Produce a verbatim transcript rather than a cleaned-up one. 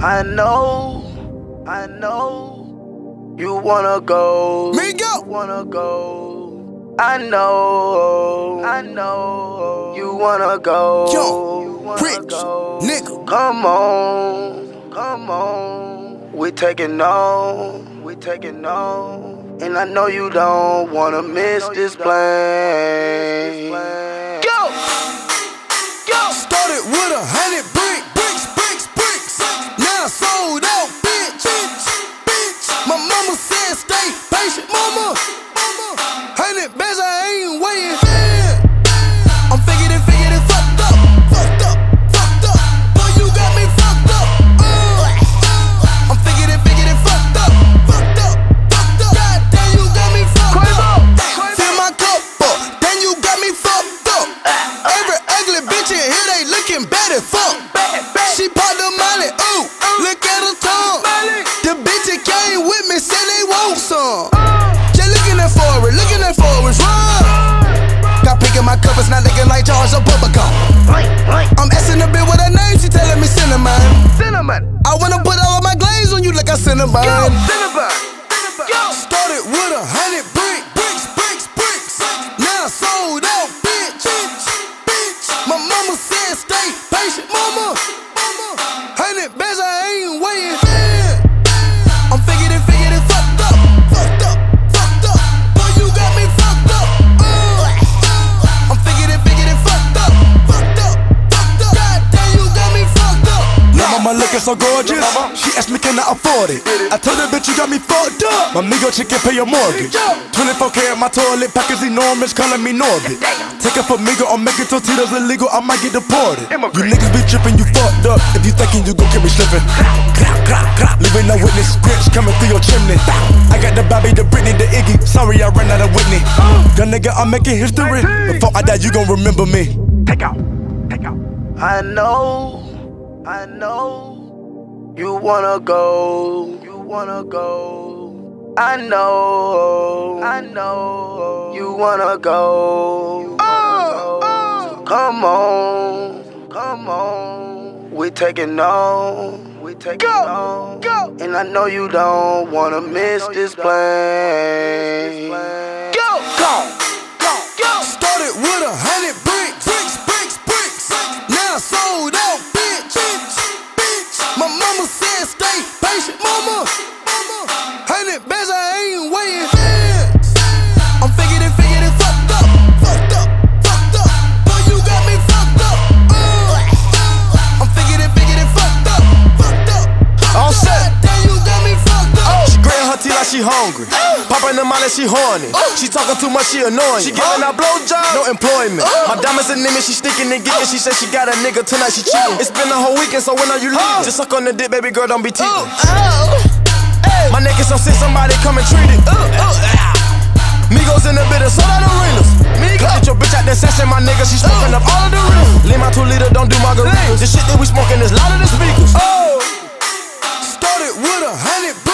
I know, I know, you wanna go, Me go. you wanna go. I know, I know, you wanna go, Yo, you wanna rich go. nigga. Come on, come on, we taking on, we taking on, and I know you don't wanna miss this plane. Go, go. Started with a hundred brick, bricks, bricks, bricks. Now sold out, bitch, bitch, bitch. My mama said stay patient, mama. Hundred bands, I ain't waiting. I'm figured it, figured it, fucked up, fucked up, fucked up. Boy, you got me fucked up. Uh. I'm figured it, figured it, fucked up, fucked up, fucked up. God damn, you got me fucked up. Fill my cup up, then you got me fucked up. Every ugly bitch in here, they looking bad as fuck. She popped the molly, ooh, look at her tongue. The bitch that came with me said they want some. Just looking at forward, looking at forwards, run. Got pink in my cup, it's not looking like Charles or Bubblegum. I'm asking the bitch what her name, she telling me cinnamon. Cinnamon. I wanna put all of my glaze on you like a cinnamon. Go, cinnamon. Go. Started with a hundred brick, bricks, bricks, bricks. Now sold out, bitch, bitch, bitch. My mama said stay patient, mama. Hundred bands, I ain't waiting. I'm figured it, figured it, fucked up, fucked up, fucked up. Boy, you got me fucked up. Uh. I'm figured it, figured it, fucked up, fucked up, fucked up. God damn, you got me fucked up. Now mama looking so gorgeous, she asked me can I afford it. I told her bitch you got me fucked up. My Migo chicken pay your mortgage. twenty-four K at my toilet, package enormous, calling me Norbit. Take it for Migo, I'm making Totitos illegal, I might get deported. You niggas be tripping, you fucked up. If you thinking you gon' get me slipping, leaving no witness, scripts coming through your chimney. I got the Bobby, the Britney, the Iggy. Sorry I ran out of Whitney. Young nigga, I'm making history. Before I die, you gon' remember me. Take out, take out. I know, I know, you wanna go, you wanna go. I know, I know, you wanna go. Oh, oh. Come on, come on, we taking on, we taking Go, on. go. And I know you don't wanna miss this plane. Go, go, go, go. Started with a hundred bricks, bricks, bricks, bricks. Now sold out, bitch, bitch, bitch. My mama said stay patient, mama. Hundred bands, I ain't waiting. I'm figured it, figured it, fucked up, fucked up, fucked up. Boy, you got me fucked up. Uh. I'm figured it, figured it, fucked up, fucked up. All set. Damn, you got me fucked up. She gritting her teeth like she hungry. Popping them out like she horny. She talking too much, she annoying. She giving out blowjobs, no employment. My diamonds and limit, she sticking and getting. She said she got a nigga tonight, she cheating. It's been a whole weekend, so when are you leaving? Just suck on the dick, baby girl, don't be teething. My neck is so sick, somebody come and treat it. Migos in the bit of sold out arenas. Look at your bitch out there session, my nigga, she smoking up all of the rims. Lean my two liter, don't do margaritas. The shit that we smoking is louder than speakers. Started with a hundred bricks.